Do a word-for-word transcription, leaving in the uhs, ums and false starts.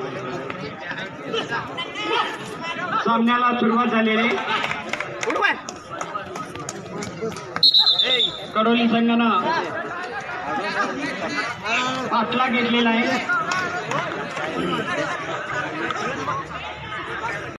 सामन्याला सुरुवात झालेली कडोली संघानं पाठला घेतलेला आहे।